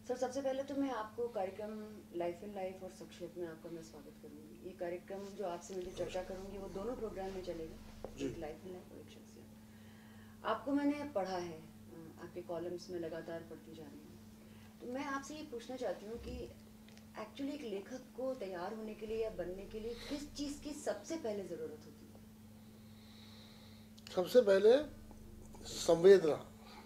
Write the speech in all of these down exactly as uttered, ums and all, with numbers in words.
Sir, सबसे पहले तो मैं आपको कार्यक्रम लाइफ इन लाइफ और संक्षेप में आपका मैं स्वागत करूंगी। ये कार्यक्रम जो आपसे मिली चर्चा करूंगी वो दोनों प्रोग्राम में चलेगा, एक लाइफ इन लाइफ और एक शख्सियत। आपको मैंने पढ़ा है, आपके कॉलम्स में लगातार पढ़ती जा रही हूँ। तो मैं आपसे ये पूछना चाहती हूँ कि एक्चुअली एक लेखक को तैयार होने के लिए या बनने के लिए किस चीज़ की सबसे पहले ज़रूरत होती है? सबसे पहले संवेदना,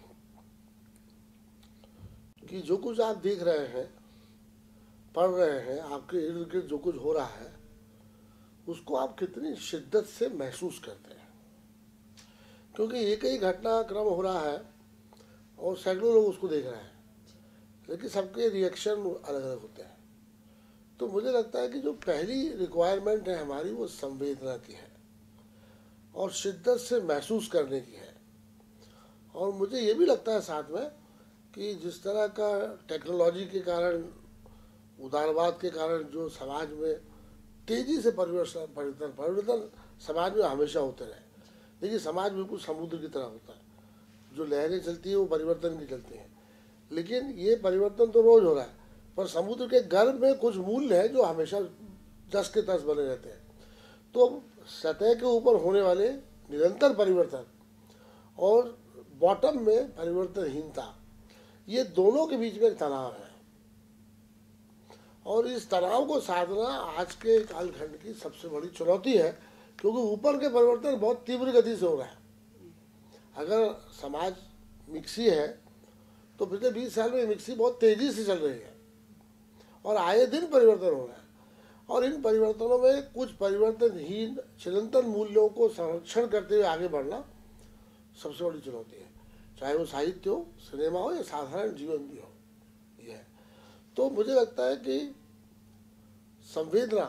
कि जो कुछ आप देख रहे हैं, पढ़ रहे हैं, आपके इर्द गिर्द जो कुछ हो रहा है, उसको आप कितनी शिद्दत से महसूस करते हैं। क्योंकि एक ही घटनाक्रम हो रहा है और सैकड़ों लोग उसको देख रहे हैं, लेकिन सबके रिएक्शन अलग अलग होते हैं। तो मुझे लगता है कि जो पहली रिक्वायरमेंट है हमारी, वो संवेदना की है और शिद्दत से महसूस करने की है। और मुझे ये भी लगता है साथ में कि जिस तरह का टेक्नोलॉजी के कारण, उदारवाद के कारण जो समाज में तेजी से परिवर्तन परिवर्तन परिवर्तन समाज में हमेशा होते रहे, लेकिन समाज बिल्कुल समुद्र की तरह होता है, जो लहरें चलती है वो परिवर्तन की चलती हैं। लेकिन ये परिवर्तन तो रोज हो रहा है, पर समुद्र के गर्भ में कुछ मूल्य है जो हमेशा दस के दस बने रहते हैं। तो सतह के ऊपर होने वाले निरंतर परिवर्तन और बॉटम में परिवर्तनहीनता, ये दोनों के बीच में एक तनाव है। और इस तनाव को साधना आज के कालखंड की सबसे बड़ी चुनौती है, क्योंकि ऊपर के परिवर्तन बहुत तीव्र गति से हो रहा है। अगर समाज मिक्सी है तो पिछले बीस साल में मिक्सी बहुत तेजी से चल रही है और आए दिन परिवर्तन हो रहा है। और इन परिवर्तनों में कुछ परिवर्तनहीन चिरंतन मूल्यों को संरक्षण करते हुए आगे बढ़ना सबसे बड़ी चुनौती है, चाहे वो साहित्य हो, सिनेमा हो या साधारण जीवन भी हो। यह है। तो मुझे लगता है कि संवेदना,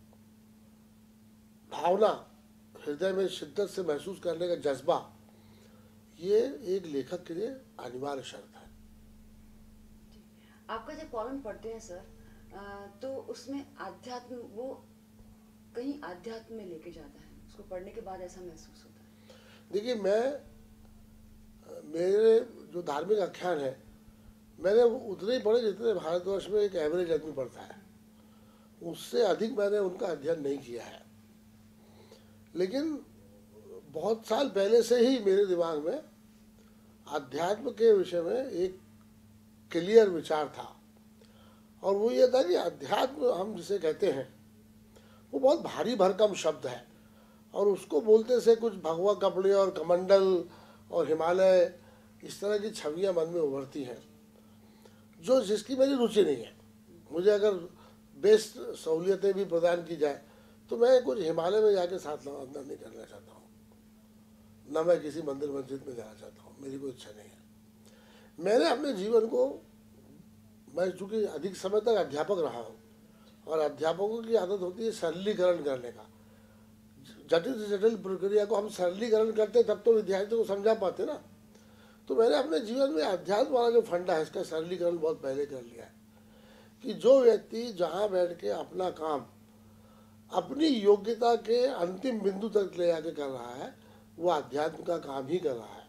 भावना, हृदय में शिद्दत से महसूस करने का जज्बा, ये एक लेखक के लिए अनिवार्य शर्त है। आपका जब कॉलम पढ़ते हैं सर, तो उसमें आध्यात्म, वो कहीं आध्यात्म में लेके जाता है, उसको पढ़ने के बाद ऐसा महसूस होता है। देखिए, मैं मेरे जो धार्मिक आख्यान है, मैंने उतने ही पढ़े जितने भारतवर्ष में एक एवरेज आदमी पढ़ता है। उससे अधिक मैंने उनका अध्ययन नहीं किया है। लेकिन बहुत साल पहले से ही मेरे दिमाग में अध्यात्म के विषय में एक क्लियर विचार था, और वो ये था कि अध्यात्म हम जिसे कहते हैं वो बहुत भारी भरकम शब्द है, और उसको बोलते से कुछ भगवा कपड़े और कमंडल और हिमालय, इस तरह की छवियां मन में उभरती हैं, जो जिसकी मेरी रुचि नहीं है। मुझे अगर बेस्ट सहूलियतें भी प्रदान की जाए तो मैं कुछ हिमालय में जाके साथ अंदर नहीं करना चाहता हूँ, न मैं किसी मंदिर मस्जिद में जाना चाहता हूँ, मेरी कोई इच्छा नहीं है। मैंने अपने जीवन को, मैं चूँकि अधिक समय तक अध्यापक रहा हूँ, और अध्यापकों की आदत होती है सरलीकरण करने का। जटिल से जटिल प्रक्रिया को हम सरलीकरण करते तब तो विद्यार्थियों को समझा पाते ना। तो मैंने अपने जीवन में अध्यात्म वाला जो फंडा है, इसका सरलीकरण बहुत पहले कर लिया है कि जो व्यक्ति जहाँ बैठ के अपना काम अपनी योग्यता के अंतिम बिंदु तक ले जाके कर रहा है, वो अध्यात्म का काम ही कर रहा है।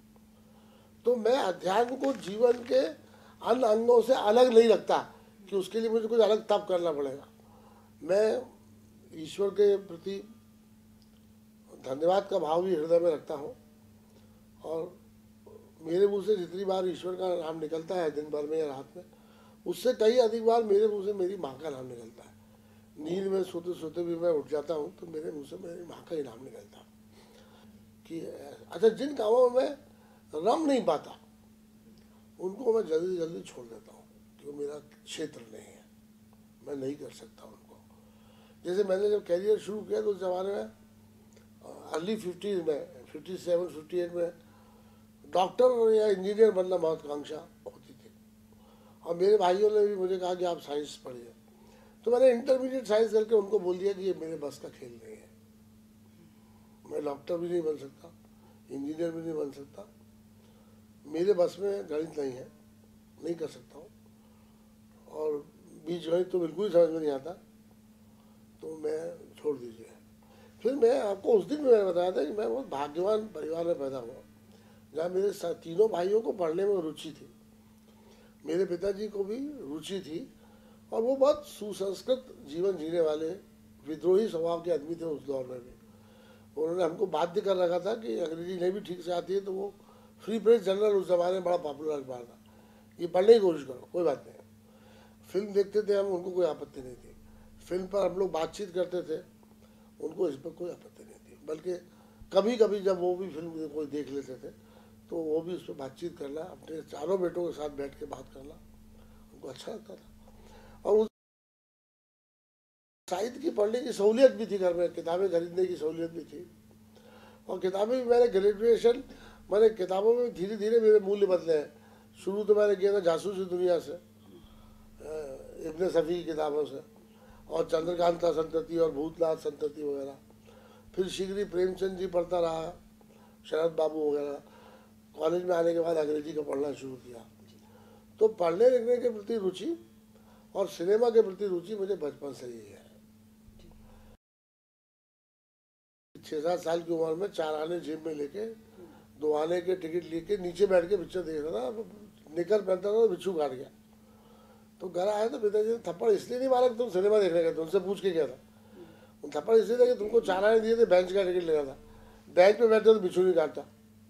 तो मैं अध्यात्म को जीवन के अन्य अंगों से अलग नहीं रखता कि उसके लिए मुझे कुछ अलग तप करना पड़ेगा। मैं ईश्वर के प्रति धन्यवाद का भाव भी हृदय में रखता हूँ, और मेरे मुंह से जितनी बार ईश्वर का नाम निकलता है दिन भर में या रात में, उससे कई अधिक बार मेरे मुंह से मेरी माँ का नाम निकलता है। नींद में सोते सोते भी मैं उठ जाता हूँ तो मेरे मुंह से मेरी माँ का ही नाम निकलता कि अच्छा, जिन कामों में मैं रम नहीं पाता उनको मैं जल्दी जल्दी छोड़ देता हूँ, क्योंकि मेरा क्षेत्र नहीं है, मैं नहीं कर सकता उनको। जैसे मैंने जब कैरियर शुरू किया तो उस जमाने में अर्ली फिफ्टीज में, फिफ्टी सेवन फिफ्टी एट में डॉक्टर या इंजीनियर बनना महत्वाकांक्षा होती थी, और मेरे भाइयों ने भी मुझे कहा कि आप साइंस पढ़िए। तो मैंने इंटरमीडिएट साइंस करके उनको बोल दिया कि ये मेरे बस का खेल नहीं है, मैं डॉक्टर भी नहीं बन सकता, इंजीनियर भी नहीं बन सकता, मेरे बस में गणित नहीं है, नहीं कर सकता हूँ, और बीज गणित तो बिल्कुल ही समझ में नहीं आता, तो मैं छोड़ दीजिए। फिर मैं आपको उस दिन मैंने बताया था कि मैं बहुत भाग्यवान परिवार में पैदा हुआ, जहाँ मेरे तीनों भाइयों को पढ़ने में रुचि थी। मेरे पिताजी को भी रुचि थी और वो बहुत सुसंस्कृत जीवन जीने वाले विद्रोही स्वभाव के आदमी थे उस दौर में भी। उन्होंने हमको बाध्य कर रखा था कि अंग्रेजी नहीं भी ठीक से आती है तो वो फ्री प्रेस जर्नल उस जमाने में बड़ा पॉपुलर अखबार था, ये पढ़ने की कोशिश करो, कोई बात नहीं। फिल्म देखते थे हम, उनको कोई आपत्ति नहीं थी। फिल्म पर हम लोग बातचीत करते थे, उनको इस पर कोई आपत्ति नहीं थी। बल्कि कभी कभी जब वो भी फिल्म कोई देख लेते थे तो वो भी उस पर बातचीत करना, अपने चारों बेटों के साथ बैठ के बात करना उनको अच्छा लगता था। और उस साहित्य की पढ़ने की सहूलियत भी थी, घर में किताबें खरीदने की सहूलियत भी थी। और किताबें भी मैंने ग्रेजुएशन मैंने किताबों में धीरे धीरे मेरे मूल्य बदले हैं। शुरू तो मैंने किया था जासूसी दुनिया से, इब्ने सफ़ी की किताबों से, और चंद्रकांता संतति और भूतनाथ संतति वगैरह। फिर शीघ्र प्रेमचंद जी पढ़ता रहा, शरद बाबू वगैरह। कॉलेज में आने के बाद अंग्रेजी का पढ़ना शुरू किया। तो पढ़ने लिखने के प्रति रुचि और सिनेमा के प्रति रुचि मुझे बचपन से ही है। छः सात साल की उम्र में चार आने जेब में लेके दो आने के टिकट लेके नीचे बैठ के पिक्चर देख रहा था। निकल पहनता था तो बिच्छू काट गया। तो घर आया तो पिताजी ने थप्पड़ इसलिए नहीं मारा कि तुम सिनेमा देखने गए थे, उनसे पूछ के गया था। उन थप्पड़ इसलिए था कि तुमको चार आने दिए थे, बेंच का टिकट लेना था, बेंच पे बैठे तो बिच्छू नहीं काटता।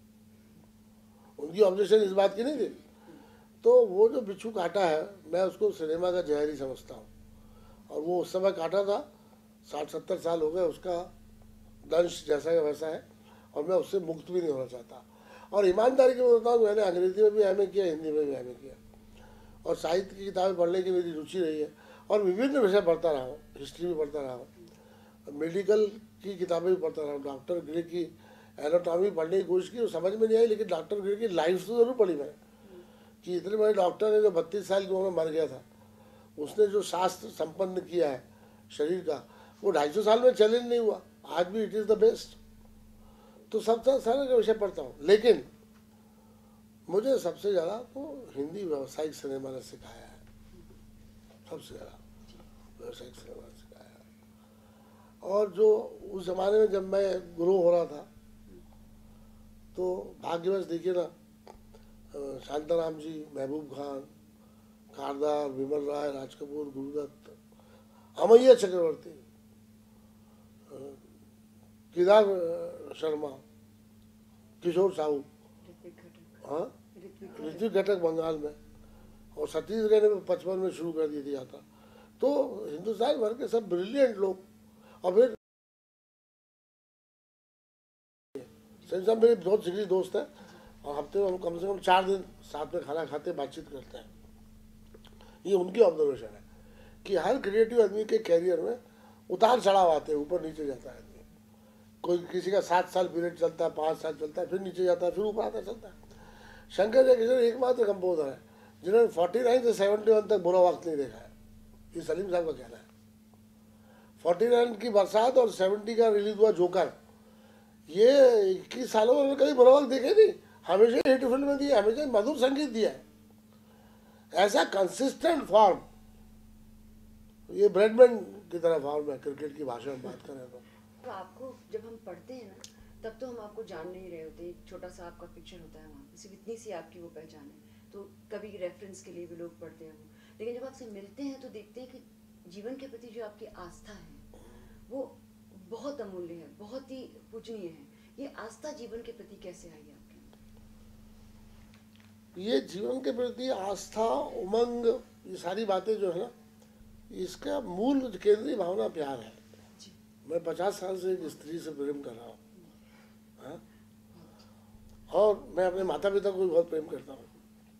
उनकी ऑब्जेक्शन इस बात की नहीं थी। तो वो जो बिच्छू काटा है, मैं उसको सिनेमा का जहर ही समझता हूँ। और वो उस समय काटा था, साठ सत्तर साल हो गए, उसका दंश जैसा है वैसा है, और मैं उससे मुक्त भी नहीं होना चाहता। और ईमानदारी के बताऊँ, मैंने अंग्रेजी में भी एम ए किया, हिंदी में भी एम ए किया, और साहित्य की किताबें पढ़ने की मेरी रुचि रही है। और विभिन्न विषय पढ़ता रहा हूँ, हिस्ट्री भी पढ़ता रहा हूँ, मेडिकल की किताबें भी पढ़ता रहा हूँ। डॉक्टर ग्रे की एनाटॉमी पढ़ने की कोशिश की, वो समझ में नहीं आई, लेकिन डॉक्टर ग्रे की लाइफ तो जरूर पढ़ी मैंने, कि इतने बड़े डॉक्टर ने जो बत्तीस साल की उम्र में मर गया था, उसने जो शास्त्र संपन्न किया है शरीर का, वो ढाई सौ साल में चैलेंज नहीं हुआ। आज भी इट इज़ द बेस्ट। तो सब सारे का विषय पढ़ता हूँ, लेकिन मुझे सबसे ज़्यादा तो हिंदी व्यावसायिक सिनेमा ने सिखाया है, सबसे ज़्यादा व्यावसायिक सिनेमा ने सिखाया है। और जो उस ज़माने में जब मैं ग्रो हो रहा था, तो भाग्यवश देखिए ना, शांताराम जी, महबूब खान, कारदार, विमल राय, राज कपूर, गुरुदत्त, अमैया चक्रवर्ती, केदार शर्मा, किशोर साहू, हाँ, ऋत्विक घटक बंगाल में, और छत्तीसगढ़ ने पचपन में शुरू कर दी थी यात्रा। तो हिंदुस्तान भर के सब ब्रिलियंट लोग। और फिर सब मेरे बहुत जिगरी दोस्त हैं, और हफ्ते में हम कम से कम चार दिन साथ में खाना खाते बातचीत करते हैं। ये उनकी ऑब्जर्वेशन है कि हर क्रिएटिव आदमी के कैरियर में उतार चढ़ाव आते हैं, ऊपर नीचे जाता है आदमी। कोई किसी का सात साल पीरियड चलता है, पाँच साल चलता है, फिर नीचे जाता है, फिर ऊपर आता चलता है। शंकर जयकिशोर एकमात्र कंपोजर है जिन्होंने फोर्टी नाइन से सेवेंटी वन तक बुरा वक्त नहीं देखा है। ये सलीम साहब का कहना है। फोर्टी नाइन की बरसात और सेवेंटी का रिलीज हुआ जोकर, ये इक्कीस सालों में उन्होंने कभी बुरा वक्त देखे नहीं। हमेशा हिट फिल्में दी, हमेशा मधुर संगीत दिया है। ऐसा कंसिस्टेंट फॉर्म, ये ब्रैडमैन की तरह फॉर्म है क्रिकेट की भाषा में बात करें तो। तो आपको जब हम पढ़ते हैं ना, तब तो हम आपको जान नहीं रहे होते, एक छोटा सा आपका पिक्चर होता है वहाँ पे, सिर्फ इतनी सी आपकी वो पहचान है, तो कभी रेफरेंस के लिए भी लोग पढ़ते हैं वो। लेकिन जब आपसे मिलते हैं तो देखते हैं कि जीवन के प्रति जो आपकी आस्था है वो बहुत अमूल्य है, बहुत ही पूजनीय है। ये आस्था जीवन के प्रति कैसे आई है आपके अंदर? ये जीवन के प्रति आस्था, उमंग, ये सारी बातें जो है ना, इसका मूल केंद्रीय भावना प्यार है। मैं पचास साल से एक स्त्री से प्रेम कर रहा हूँ, हाँ? और मैं अपने माता पिता को भी बहुत प्रेम करता हूँ,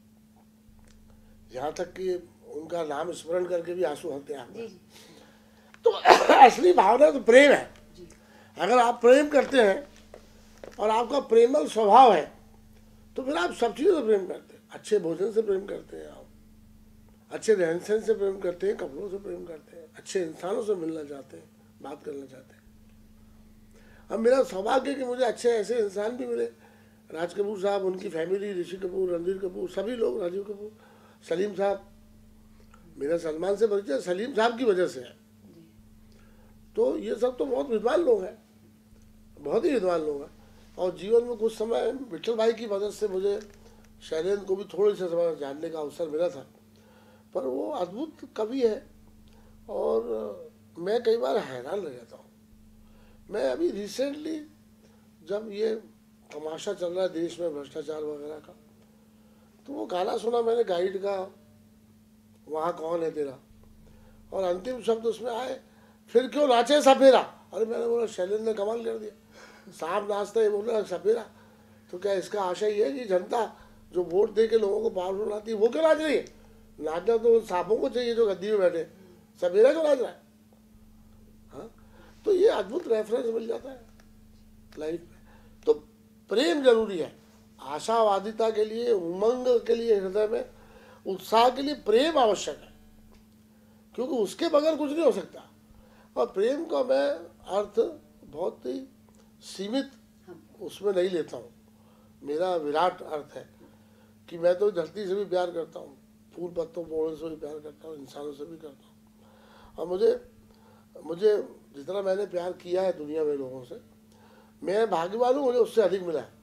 यहाँ तक कि उनका नाम स्मरण करके भी आंसू आते हैं। तो असली भावना तो प्रेम है। अगर आप प्रेम करते हैं और आपका प्रेमल स्वभाव है, तो फिर आप सब चीज़ों से प्रेम करते हैं। अच्छे भोजन से प्रेम करते हैं, आप अच्छे रहन सहन से प्रेम करते हैं, कपड़ों से प्रेम करते हैं, अच्छे इंसानों से मिलना चाहते हैं, बात करना चाहते हैं। अब मेरा सौभाग्य है कि मुझे अच्छे ऐसे इंसान भी मिले। राज कपूर साहब, उनकी फैमिली, ऋषि कपूर, रणधीर कपूर, सभी लोग, राजीव कपूर, सलीम साहब। मेरा सलमान से परिचय सलीम साहब की वजह से है। तो ये सब तो बहुत विद्वान लोग हैं, बहुत ही विद्वान लोग हैं। और जीवन में कुछ समय विठल भाई की मदद से मुझे शैलेंद्र को भी थोड़ी सी समय जानने का अवसर मिला था, पर वो अद्भुत कवि है और मैं कई बार हैरान रह जाता हूँ। मैं अभी रिसेंटली जब ये तमाशा चल रहा है देश में भ्रष्टाचार वगैरह का, तो वो गाना सुना मैंने गाइड का, वहाँ कौन है तेरा, और अंतिम शब्द उसमें आए, फिर क्यों नाचे सपेरा। अरे मैंने बोला शैलेंद्र ने कमाल कर दिया, सांप नाचता है बोल रहा सपेरा। तो क्या इसका आशय ये है कि जनता जो वोट दे के लोगों को पावरफुल बनाती है वो क्यों नाच रही है? नाचना तो सांपों को चाहिए जो गद्दी में बैठे, सपेरा क्यों नाच रहा है? हाँ, तो ये अद्भुत रेफरेंस मिल जाता है लाइफ में। तो प्रेम जरूरी है, आशावादिता के लिए, उमंग के लिए, हृदय में उत्साह के लिए प्रेम आवश्यक है, क्योंकि उसके बगैर कुछ नहीं हो सकता। और प्रेम का मैं अर्थ बहुत ही सीमित उसमें नहीं लेता हूँ, मेरा विराट अर्थ है कि मैं तो धरती से भी प्यार करता हूँ, फूल पत्तों पौधों से भी प्यार करता हूँ, इंसानों से भी करता हूँ। और मुझे मुझे जितना मैंने प्यार किया है दुनिया में लोगों से, मैं भाग्यवान हूँ, मुझे उससे अधिक मिला है।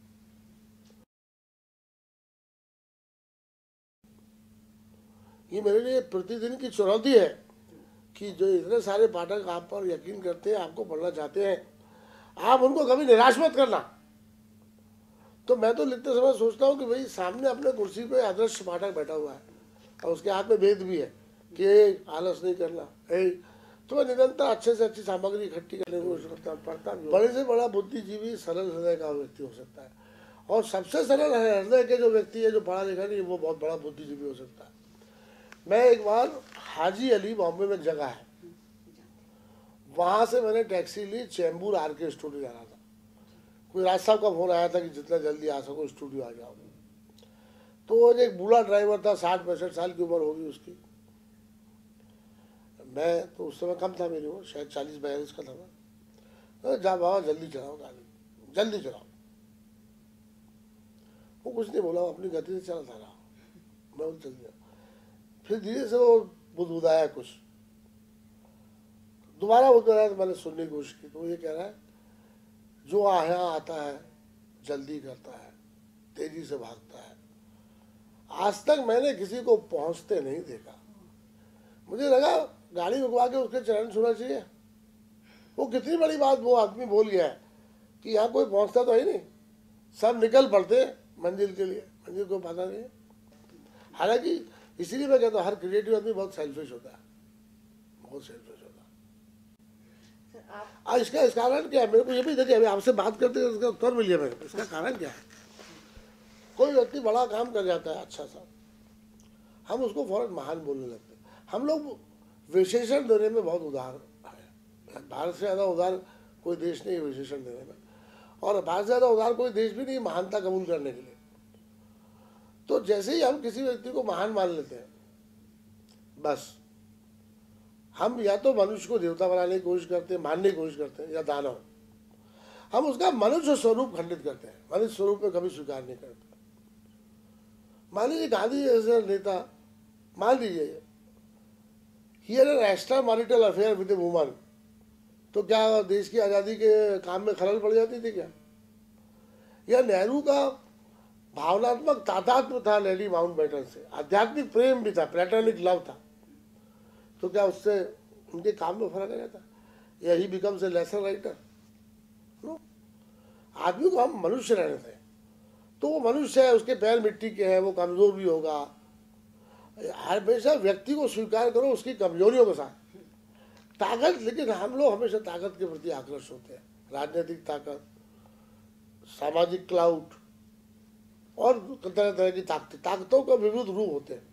ये मेरे लिए प्रतिदिन की चुनौती है कि जो इतने सारे पाठक आप पर यकीन करते हैं, आपको पढ़ना चाहते हैं, आप उनको कभी निराश मत करना। तो मैं तो लिखते समय सोचता हूँ कि भाई सामने अपने कुर्सी पे आदर्श पाठक बैठा हुआ है और उसके हाथ में वेद भी है कि आलस नहीं करना है, तो मैं निरंतर अच्छे से अच्छी सामग्री इकट्ठी करने की कोशिश करता हूँ, पढ़ता भी। बड़े से बड़ा बुद्धिजीवी सरल हृदय का व्यक्ति हो सकता है, और सबसे सरल हृदय के जो व्यक्ति है जो पढ़ा लिखा नहीं, वो बहुत बड़ा बुद्धिजीवी हो सकता है। मैं एक बार हाजी अली बॉम्बे में जगह है, वहाँ से मैंने टैक्सी ली, चैम्बूर आर के स्टूडियो जाना था। कोई राज साहब का फोन आया था कि जितना जल्दी आ सको स्टूडियो आ जाओ। तो वो एक बूढ़ा ड्राइवर था, साठ पैंसठ साल की उम्र होगी उसकी। मैं तो उस समय कम था मेरी उम्र, शायद चालीस बयालीस का था मैं। जा बाबा जल्दी चलाओ गाड़ी, जल्दी चलाओ। वो कुछ नहीं बोला, वो अपनी गति से चला था रहा। मैं बोल जल्दी। फिर धीरे से वो बुदबुदाया कुछ, दोबारा वो कह रहा है, तो मैंने सुनने की कोशिश की। तो ये कह रहा है, जो आया आता है जल्दी करता है, तेजी से भागता है, आज तक मैंने किसी को पहुंचते नहीं देखा। मुझे लगा गाड़ी रुकवा के उसके चरण छूना चाहिए। वो कितनी बड़ी बात वो आदमी बोल गया है कि यहाँ कोई पहुंचता तो है नहीं, सब निकल पड़ते मंजिल के लिए, मंजिल को पता नहीं। हालांकि इसीलिए मैं कहता हूँ हर क्रिएटिव आदमी बहुत सेल्फिश होता है, बहुत सेल्फिश होता है। आज इसका इस कारण क्या है, मेरे को ये भी देखिए, अभी आपसे बात करते हैं इसका उत्तर मिल गया मेरे को। इसका कारण क्या है? कोई व्यक्ति बड़ा काम कर जाता है अच्छा सा, हम उसको फौरन महान बोलने लगते हैं। हम लोग विशेषण देने में बहुत उदार है, भारत से ज़्यादा उदार कोई देश नहीं है विशेषण देने में, और भारत से ज़्यादा उदार कोई देश भी नहीं महानता कबूल करने के लिए। तो जैसे ही हम किसी व्यक्ति को महान मान लेते हैं, बस हम या तो मनुष्य को देवता बनाने की कोशिश करते हैं, मानने की कोशिश करते हैं, या दानव। हम उसका मनुष्य स्वरूप खंडित करते हैं, मनुष्य स्वरूप में कभी स्वीकार नहीं करते। मान लीजिए गांधी जैसे नेता, मान लीजिए he had an extra marital affair with a woman, तो क्या देश की आज़ादी के काम में खलल पड़ जाती थी क्या? या नेहरू का भावनात्मक तादात्म्य था लेडी माउंटबेटन से, आध्यात्मिक प्रेम भी था, प्लेटोनिक लव था, तो क्या उससे उनके काम में फर्क आ जाता? या he becomes a lesser writer? No. आदमी को हम मनुष्य रहने थे, तो वो मनुष्य है, उसके पैर मिट्टी के हैं, वो कमजोर भी होगा। हमेशा व्यक्ति को स्वीकार करो उसकी कमजोरियों के साथ, ताकत। लेकिन हम लोग हमेशा ताकत के प्रति आकर्षित होते हैं, राजनीतिक ताकत, सामाजिक क्लाउट और तरह तरह की ताकतें, ताकतों का विविध रूप होते हैं।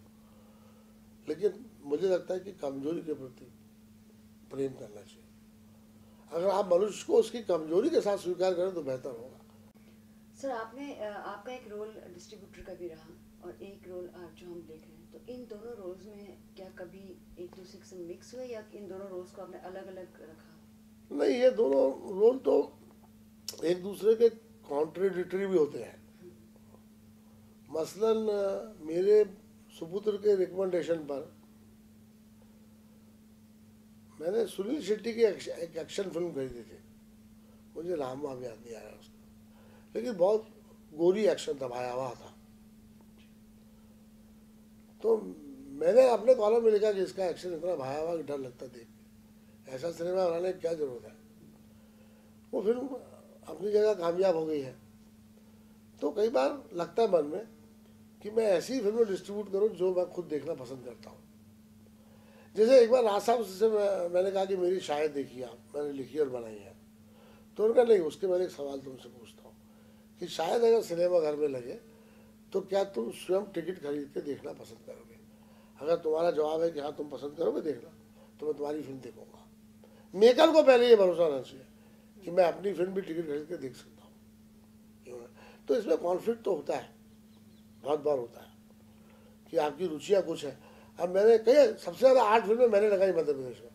लेकिन मुझे लगता है कि कमजोरी के प्रति प्रेम करना चाहिए। अगर आप मनुष्य को उसकी कमजोरी के साथ स्वीकार करें तो बेहतर होगा। सर, आपने आपका एक रोल डिस्ट्रीब्यूटर का भी रहा और एक रोल आप जो हम देख रहे हैं, तो इन दोनों रोल्स में क्या कभी एक दूसरे से मिक्स हुए, या इन दोनों रोल्स को आपने अलग अलग रखा? नहीं, ये दोनों रोल तो एक दूसरे के कॉन्ट्रेडिक्टरी भी होते हैं। मसलन मेरे सुपुत्र के रिकमेंडेशन पर मैंने सुनील शेट्टी की एक एक्शन फिल्म खरीदी थी, मुझे नाम वाम याद नहीं आ रहा उसका, लेकिन बहुत गोरी एक्शन था, भयावह था। तो मैंने अपने कॉलम में लिखा कि इसका एक्शन इतना भयावह कि डर लगता देख के, ऐसा सिनेमा बनाने की क्या जरूरत है। वो फिल्म अपनी जगह कामयाब हो गई है। तो कई बार लगता है मन में कि मैं ऐसी फिल्में डिस्ट्रीब्यूट करूं जो मैं खुद देखना पसंद करता हूं। जैसे एक बार राज साहब से मैं, मैंने कहा कि मेरी शायद देखी आप, मैंने लिखी और बनाई है। तो उन्होंने कहा नहीं, उसके बाद एक सवाल तुमसे पूछता हूँ कि शायद अगर सिनेमा घर में लगे तो क्या तुम स्वयं टिकट खरीद के देखना पसंद करोगे? अगर तुम्हारा जवाब है कि हाँ तुम पसंद करोगे देखना, तो मैं तुम्हारी फिल्म देखूंगा। मेकर को पहले ये भरोसा होना चाहिए कि मैं अपनी फिल्म भी टिकट खरीद के देख सकता हूँ। तो इसमें कॉन्फ्लिक्ट तो होता है, बहुत बार होता है कि आपकी रुचियाँ कुछ है। अब मैंने कई सबसे ज़्यादा आठ फिल्में मैंने लगाई मध्य प्रदेश में,